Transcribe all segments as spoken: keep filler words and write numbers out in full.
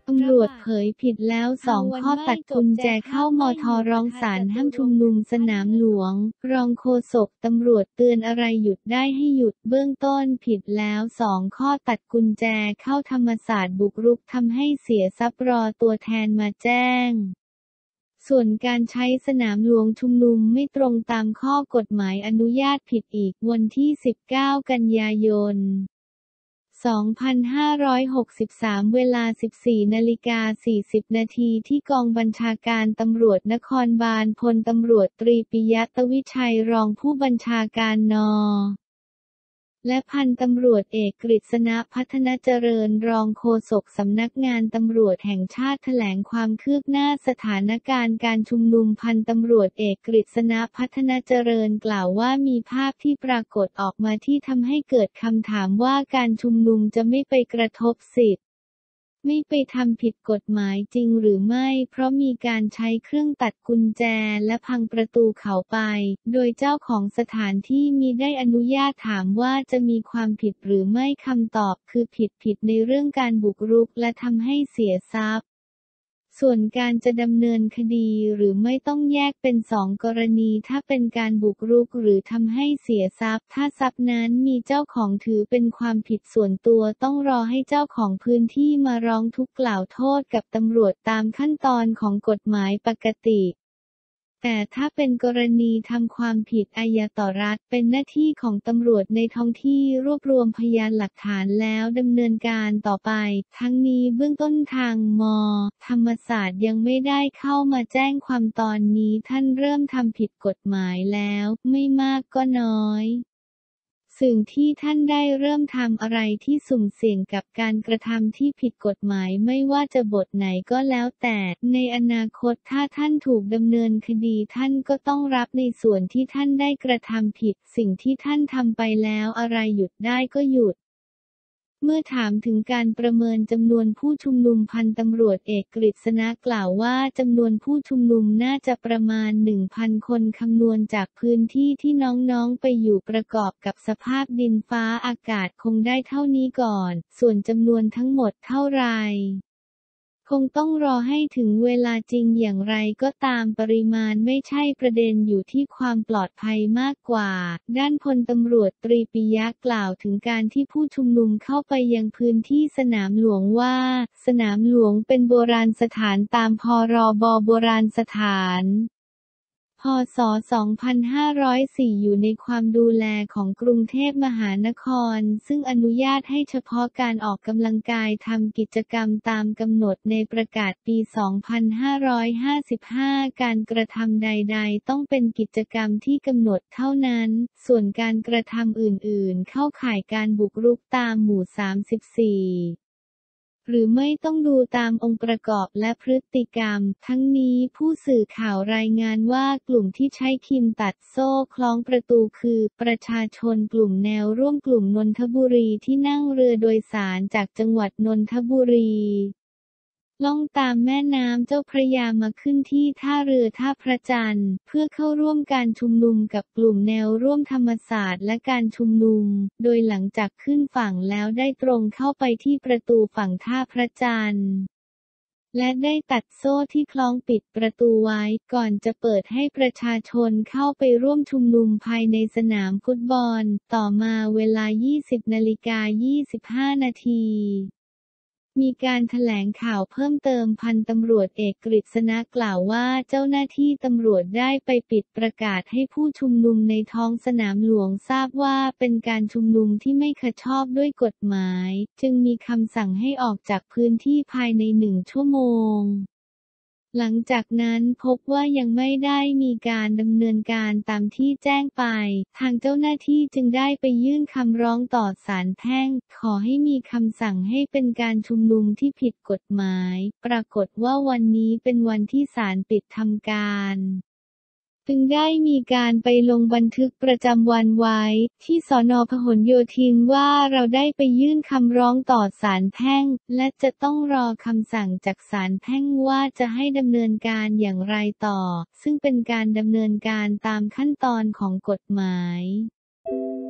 ตำรวจเผยผิดแล้วสองข้อตัดกุญแจเข้ามท.ร้องศาลห้ามชุมนุมสนามหลวงรองโฆษกตำรวจเตือนอะไรหยุดได้ให้หยุดเบื้องต้นผิดแล้วสองข้อตัดกุญแจเข้าธรรมศาสตร์บุกรุกทำให้เสียทรัพย์รอตัวแทนมาแจ้งส่วนการใช้สนามหลวงชุมนุมไม่ตรงตามข้อกฎหมายอนุญาตผิดอีกวันที่สิบเก้ากันยายนสองพันห้าร้อยหกสิบสามเวลา สิบสี่นาฬิกาสี่สิบนาทีที่กองบัญชาการตำรวจนครบาลพลตำรวจตรีปิยะตวิชัยรองผู้บัญชาการน.และพันตำรวจเอกกฤษณพัฒนเจริญรองโฆษกสำนักงานตำรวจแห่งชาติแถลงความคืบหน้าสถานการณ์การชุมนุมพันตำรวจเอกกฤษณพัฒนเจริญกล่าวว่ามีภาพที่ปรากฏออกมาที่ทำให้เกิดคำถามว่าการชุมนุมจะไม่ไปกระทบสิทธิไม่ไปทำผิดกฎหมายจริงหรือไม่เพราะมีการใช้เครื่องตัดกุญแจและพังประตูเขาไปโดยเจ้าของสถานที่มิได้อนุญาตถามว่าจะมีความผิดหรือไม่คำตอบคือผิดผิดในเรื่องการบุกรุกและทำให้เสียทรัพย์ส่วนการจะดำเนินคดีหรือไม่ต้องแยกเป็นสองกรณีถ้าเป็นการบุกรุกหรือทำให้เสียทรัพย์ถ้าทรัพย์นั้นมีเจ้าของถือเป็นความผิดส่วนตัวต้องรอให้เจ้าของพื้นที่มาร้องทุกข์กล่าวโทษกับตำรวจตามขั้นตอนของกฎหมายปกติแต่ถ้าเป็นกรณีทำความผิดอาญาต่อรัฐเป็นหน้าที่ของตำรวจในท้องที่รวบรวมพยานหลักฐานแล้วดำเนินการต่อไปทั้งนี้เบื้องต้นทางม.ธรรมศาสตร์ยังไม่ได้เข้ามาแจ้งความตอนนี้ท่านเริ่มทำผิดกฎหมายแล้วไม่มากก็น้อยสิ่งที่ท่านได้เริ่มทำอะไรที่สุ่มเสี่ยงกับการกระทำที่ผิดกฎหมายไม่ว่าจะบทไหนก็แล้วแต่ในอนาคตถ้าท่านถูกดำเนินคดีท่านก็ต้องรับในส่วนที่ท่านได้กระทำผิดสิ่งที่ท่านทำไปแล้วอะไรหยุดได้ก็หยุดเมื่อถามถึงการประเมินจำนวนผู้ชุมนุมพันตำรวจเอกกฤษณะกล่าวว่าจำนวนผู้ชุมนุมน่าจะประมาณ หนึ่งพัน คนคำนวณจากพื้นที่ที่น้องๆไปอยู่ประกอบกับสภาพดินฟ้าอากาศคงได้เท่านี้ก่อนส่วนจำนวนทั้งหมดเท่าไรคงต้องรอให้ถึงเวลาจริงอย่างไรก็ตามปริมาณไม่ใช่ประเด็นอยู่ที่ความปลอดภัยมากกว่าด้านพลตำรวจตรีปิยะกล่าวถึงการที่ผู้ชุมนุมเข้าไปยังพื้นที่สนามหลวงว่าสนามหลวงเป็นโบราณสถานตามพรบโบราณสถานพ.ศ. สองพันห้าร้อยสี่ อยู่ในความดูแลของกรุงเทพมหานครซึ่งอนุญาตให้เฉพาะการออกกำลังกายทำกิจกรรมตามกำหนดในประกาศปี สองพันห้าร้อยห้าสิบห้า การกระทำใดๆต้องเป็นกิจกรรมที่กำหนดเท่านั้นส่วนการกระทำอื่นๆเข้าข่ายการบุกรุกตามหมู่ สามสิบสี่หรือไม่ต้องดูตามองค์ประกอบและพฤติกรรมทั้งนี้ผู้สื่อข่าวรายงานว่ากลุ่มที่ใช้ครีมตัดโซ่คล้องประตูคือประชาชนกลุ่มแนวร่วมกลุ่มนนทบุรีที่นั่งเรือโดยสารจากจังหวัดนนทบุรีล่องตามแม่น้ำเจ้าพระยามาขึ้นที่ท่าเรือท่าพระจันทร์เพื่อเข้าร่วมการชุมนุมกับกลุ่มแนวร่วมธรรมศาสตร์และการชุมนุมโดยหลังจากขึ้นฝั่งแล้วได้ตรงเข้าไปที่ประตูฝั่งท่าพระจันทร์และได้ตัดโซ่ที่คล้องปิดประตูไว้ก่อนจะเปิดให้ประชาชนเข้าไปร่วมชุมนุมภายในสนามฟุตบอลต่อมาเวลา ยี่สิบนาฬิกายี่สิบห้านาทีมีการแถลงข่าวเพิ่มเติมพันตำรวจเอกกฤษณะกล่าวว่าเจ้าหน้าที่ตำรวจได้ไปปิดประกาศให้ผู้ชุมนุมในท้องสนามหลวงทราบว่าเป็นการชุมนุมที่ไม่ชอบด้วยกฎหมายจึงมีคำสั่งให้ออกจากพื้นที่ภายในหนึ่งชั่วโมงหลังจากนั้นพบว่ายังไม่ได้มีการดำเนินการตามที่แจ้งไปทางเจ้าหน้าที่จึงได้ไปยื่นคำร้องต่อศาลแพ่งขอให้มีคำสั่งให้เป็นการชุมนุมที่ผิดกฎหมายปรากฏว่าวันนี้เป็นวันที่ศาลปิดทำการจึงได้มีการไปลงบันทึกประจำวันไว้ที่สน.พหลโยธินว่าเราได้ไปยื่นคำร้องต่อศาลแพ่งและจะต้องรอคำสั่งจากศาลแพ่งว่าจะให้ดำเนินการอย่างไรต่อซึ่งเป็นการดำเนินการตามขั้นตอนของกฎหมาย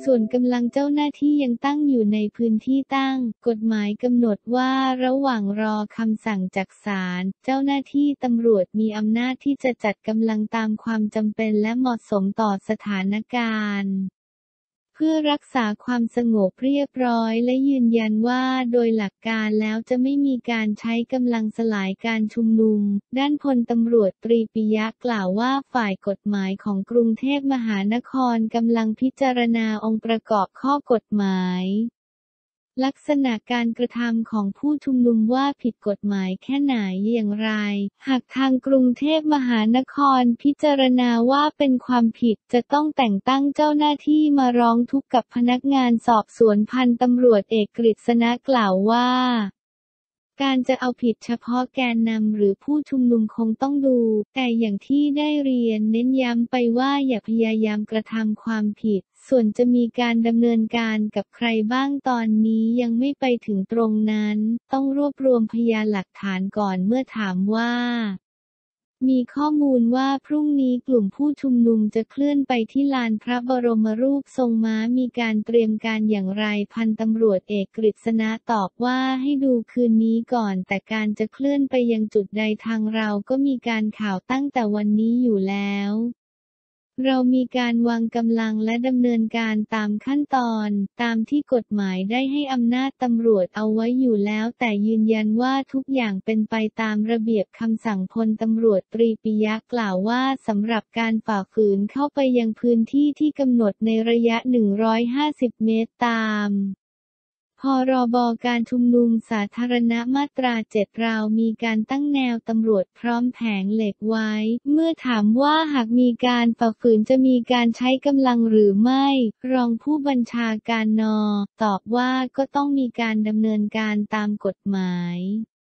ส่วนกำลังเจ้าหน้าที่ยังตั้งอยู่ในพื้นที่ตั้งกฎหมายกำหนดว่าระหว่างรอคำสั่งจากศาลเจ้าหน้าที่ตำรวจมีอำนาจที่จะจัดกำลังตามความจำเป็นและเหมาะสมต่อสถานการณ์เพื่อรักษาความสงบเรียบร้อยและยืนยันว่าโดยหลักการแล้วจะไม่มีการใช้กำลังสลายการชุมนุมด้านพลตำรวจตรีปิยะกล่าวว่าฝ่ายกฎหมายของกรุงเทพมหานครกำลังพิจารณาองค์ประกอบข้อกฎหมายลักษณะการกระทำของผู้ชุมนุมว่าผิดกฎหมายแค่ไหนอย่างไรหากทางกรุงเทพมหานครพิจารณาว่าเป็นความผิดจะต้องแต่งตั้งเจ้าหน้าที่มาร้องทุกข์กับพนักงานสอบสวนพันตำรวจเอกกฤษณะกล่าวว่าการจะเอาผิดเฉพาะแกนนำหรือผู้ชุมนุมคงต้องดูแต่อย่างที่ได้เรียนเน้นย้ำไปว่าอย่าพยายามกระทำความผิดส่วนจะมีการดำเนินการกับใครบ้างตอนนี้ยังไม่ไปถึงตรงนั้นต้องรวบรวมพยานหลักฐานก่อนเมื่อถามว่ามีข้อมูลว่าพรุ่งนี้กลุ่มผู้ชุมนุมจะเคลื่อนไปที่ลานพระบรมรูปทรงม้ามีการเตรียมการอย่างไรพันตำรวจเอกกฤษณะตอบว่าให้ดูคืนนี้ก่อนแต่การจะเคลื่อนไปยังจุดใดทางเราก็มีการข่าวตั้งแต่วันนี้อยู่แล้วเรามีการวางกำลังและดำเนินการตามขั้นตอนตามที่กฎหมายได้ให้อำนาจตำรวจเอาไว้อยู่แล้วแต่ยืนยันว่าทุกอย่างเป็นไปตามระเบียบคำสั่งพลตำรวจตรีปิยะกล่าวว่าสำหรับการฝ่าฝืนเข้าไปยังพื้นที่ที่กำหนดในระยะหนึ่งร้อยห้าสิบเมตรตามพรบการชุมนุมสาธารณะมาตราเจ็ดเรามีการตั้งแนวตำรวจพร้อมแผงเหล็กไว้เมื่อถามว่าหากมีการฝ่าฝืนจะมีการใช้กำลังหรือไม่รองผู้บัญชาการน.ตอบว่าก็ต้องมีการดำเนินการตามกฎหมาย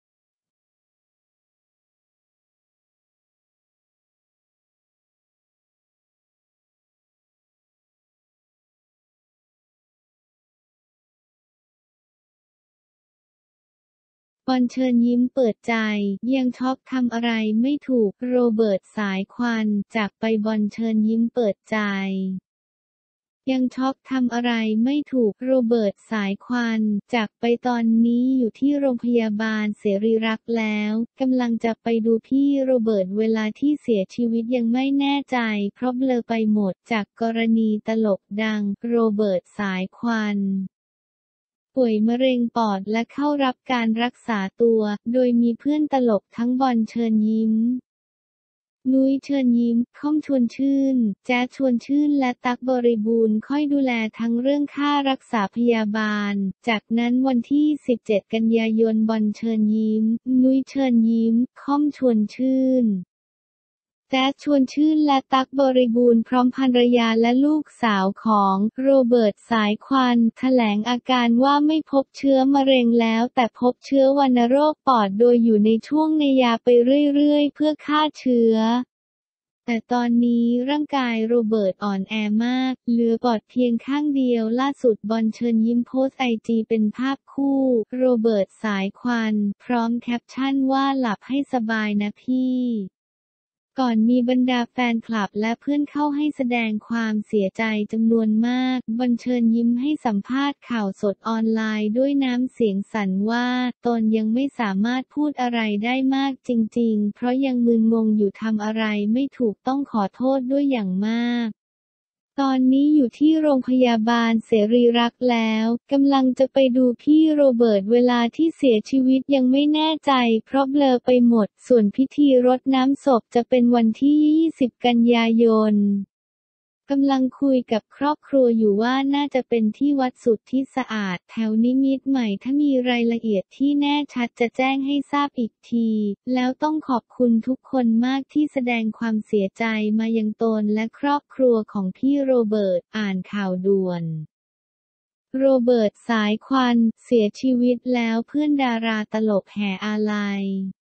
บอลเชิญยิ้มเปิดใจยังช็อกทำอะไรไม่ถูกโรเบิร์ตสายควันจากไปบอลเชิญยิ้มเปิดใจยังช็อกทำอะไรไม่ถูกโรเบิร์ตสายควันจากไปตอนนี้อยู่ที่โรงพยาบาลเสรีรักษ์แล้วกำลังจะไปดูพี่โรเบิร์ตเวลาที่เสียชีวิตยังไม่แน่ใจเพราะเบลอไปหมดจากกรณีตลกดังโรเบิร์ตสายควันป่วยมะเร็งปอดและเข้ารับการรักษาตัวโดยมีเพื่อนตลกทั้งบอลเชิญยิ้มนุ้ยเชิญยิ้มค่อมชวนชื่นแจ๊สชวนชื่นและตั๊กบริบูรณ์ค่อยดูแลทั้งเรื่องค่ารักษาพยาบาลจากนั้นวันที่สิบเจ็ดกันยายนบอลเชิญยิ้มนุ้ยเชิญยิ้มค่อมชวนชื่นแจ๊สชวนชื่นและตั๊กบริบูรณ์พร้อมภรรยาและลูกสาวของโรเบิร์ตสายควันแถลงอาการว่าไม่พบเชื้อมะเร็งแล้วแต่พบเชื้อวัณโรคปอดโดยอยู่ในช่วงในยาไปเรื่อยๆเพื่อฆ่าเชื้อแต่ตอนนี้ร่างกายโรเบิร์ตอ่อนแอมากเหลือปอดเพียงข้างเดียวล่าสุดบอลเชิญยิ้มโพสต์ไอจีเป็นภาพคู่โรเบิร์ตสายควันพร้อมแคปชั่นว่าหลับให้สบายนะพี่ก่อนมีบรรดาแฟนคลับและเพื่อนเข้าให้แสดงความเสียใจจำนวนมากบอลเชิญยิ้มให้สัมภาษณ์ข่าวสดออนไลน์ด้วยน้ำเสียงสั่นว่าตนยังไม่สามารถพูดอะไรได้มากจริงๆเพราะยังมึนงงอยู่ทำอะไรไม่ถูกต้องขอโทษด้วยอย่างมากตอนนี้อยู่ที่โรงพยาบาลเสรีรักษ์แล้วกำลังจะไปดูพี่โรเบิร์ตเวลาที่เสียชีวิตยังไม่แน่ใจเพราะเบลอไปหมดส่วนพิธีรดน้ำศพจะเป็นวันที่ยี่สิบกันยายนกำลังคุยกับครอบครัวอยู่ว่าน่าจะเป็นที่วัดสุทธิสะอาดแถวนิมิตรใหม่ถ้ามีรายละเอียดที่แน่ชัดจะแจ้งให้ทราบอีกทีแล้วต้องขอบคุณทุกคนมากที่แสดงความเสียใจมายังตนและครอบครัวของพี่โรเบิร์ตอ่านข่าวด่วนโรเบิร์ตสายควันเสียชีวิตแล้วเพื่อนดาราตลกแห่อาลัย